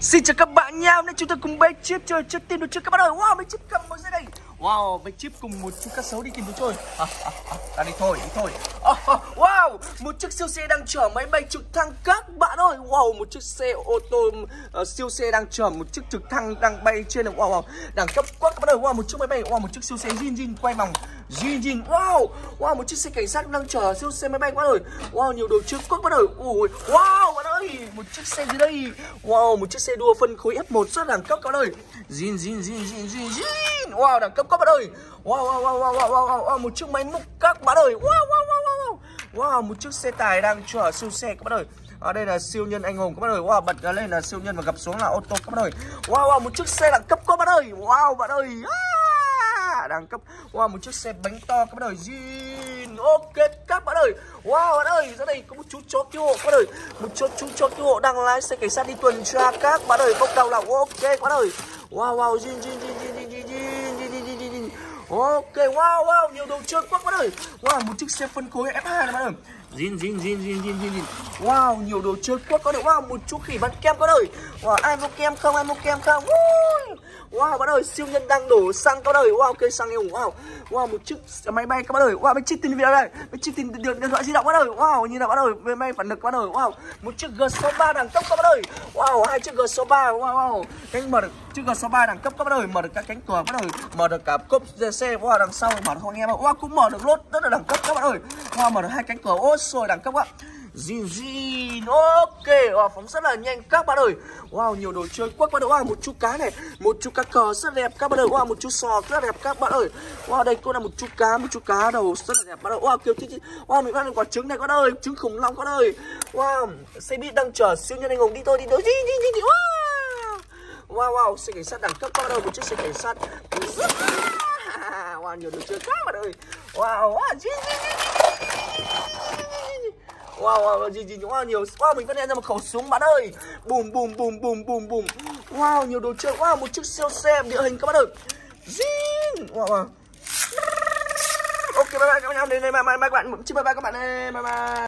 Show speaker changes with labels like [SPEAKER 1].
[SPEAKER 1] Xin chào các bạn nha, hôm nay chúng ta cùng bé Chip chơi chơi tìm đồ chơi các bạn ơi. Wow, bé Chip cầm một dưới đây. Wow, bé Chip cùng một chú cá sấu đi tìm đồ chơi. Ta đi thôi, đi thôi. Wow, một chiếc siêu xe đang chở máy bay trực thăng các bạn ơi. Wow, một chiếc xe ô tô siêu xe đang chở một chiếc trực thăng đang bay trên này. Wow, đẳng cấp quá các bạn ơi. Wow, một chiếc máy bay, wow, một chiếc siêu xe Jin quay vòng Jin. Wow, một chiếc xe cảnh sát đang chở siêu xe máy bay các bạn ơi. Wow, nhiều đồ chơi quá các bạn ơi. Wow, bạn ơi, một chiếc xe gì đây? Wow, một chiếc xe đua phân khối F1 rất đẳng cấp các bạn ơi. Jin. Wow, đẳng cấp các bạn ơi. Wow, một chiếc máy múc các bạn ơi. Wow, một chiếc xe tải đang chở siêu xe các bạn ơi. Ở đây là siêu nhân anh hùng các bạn ơi. Wow, bật lên là siêu nhân và gặp xuống là ô tô các bạn ơi. Wow, một chiếc xe đẳng cấp các bạn ơi. Wow, bạn ơi. Đẳng cấp. Wow, một chiếc xe bánh to các bạn ơi. Jin. Ok các bạn ơi. Wow, bạn ơi, ra đây có một chú chó cứu hộ các bạn ơi. Một chú chó cứu hộ đang lái xe cảnh sát đi tuần tra các bạn ơi. Bốc đầu là ok các bạn ơi. Wow, Jin. Ok, wow, nhiều đồ chơi quá các bạn ơi. Wow, một chiếc xe phân khối F2 này các bạn ơi. Jin. Wow, nhiều đồ chơi quá các bạn ơi. Wow, một chú khỉ bắn kem các bạn ơi. Wow, ai mua kem không? Wow, bạn ơi, siêu nhân đang đổ xăng các bạn ơi. Wow, cây xăng yêu. Wow, một chiếc máy bay các bạn ơi. Wow, bên chiếc tin video đây. Bên chiếc tin điện thoại di động các bạn ơi. Wow, như nào các bạn ơi, máy bay phản lực các bạn ơi. Wow, một chiếc G63 đẳng cấp các bạn ơi. Wow, hai chiếc G63. Wow, cánh mở được chiếc G63 đẳng cấp các bạn ơi, mở được các cánh cửa các bạn ơi, mở được cả cốp xe. Wow, đằng sau mở được không anh em ạ. Wow, cũng mở được lốt rất là đẳng cấp các bạn ơi. Wow, mở được hai cánh cửa. Ôi trời, đẳng cấp ạ. Jin. Ok, wow, phóng rất là nhanh các bạn ơi. Wow, nhiều đồ chơi quá các bạn ơi. Wow, một chú cá này, một chú cá cờ rất đẹp các bạn ơi. Wow, một chú sò rất đẹp các bạn ơi. Wow, đây cũng là một chú cá đầu rất là đẹp các bạn ơi. Wow, kiểu wow, mình ăn được quả trứng này các bạn ơi, trứng khủng long các bạn ơi. Wow, xe buýt đang chở siêu nhân anh hùng đi thôi. Jin. Wow, xe cảnh sát đẳng cấp các bạn ơi, một chiếc xe cảnh sát. Wow, nhiều đồ chơi các bạn ơi. Wow, Wow, nhiều. Wow, mình phát hiện ra một khẩu súng bạn ơi. Bùm. Wow, nhiều đồ chơi. Wow, một chiếc siêu xe địa hình các bạn ơi. Jin. Wow. Ok, bye bye các bạn. Bye bye các bạn. Bye bye.